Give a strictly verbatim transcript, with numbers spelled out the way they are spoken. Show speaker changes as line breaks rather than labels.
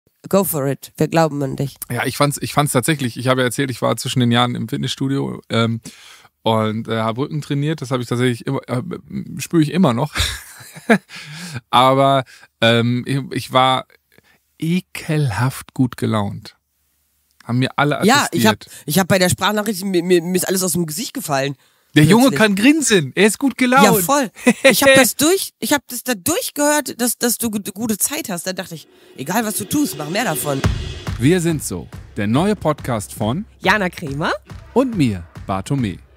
Go for it. Wir glauben an dich.
Ja, ich fand's, ich fand's tatsächlich, ich habe ja erzählt, ich war zwischen den Jahren im Fitnessstudio ähm, und äh, habe Rücken trainiert. Das habe ich tatsächlich immer, äh, spüre ich immer noch. Aber ähm, ich, ich war ekelhaft gut gelaunt. Haben mir alle attestiert.
Ja, ich habe ich hab bei der Sprachnachricht, mir, mir, mir ist alles aus dem Gesicht gefallen.
Der Junge
Plötzlich.
kann grinsen, er ist gut gelaunt.
Ja, voll. Ich habe das durch, ich habe das da durchgehört, dass, dass du gute, gute Zeit hast. Da dachte ich, egal was du tust, mach mehr davon.
Wir sind so, der neue Podcast von
Jana Kremer
und mir, Bartome.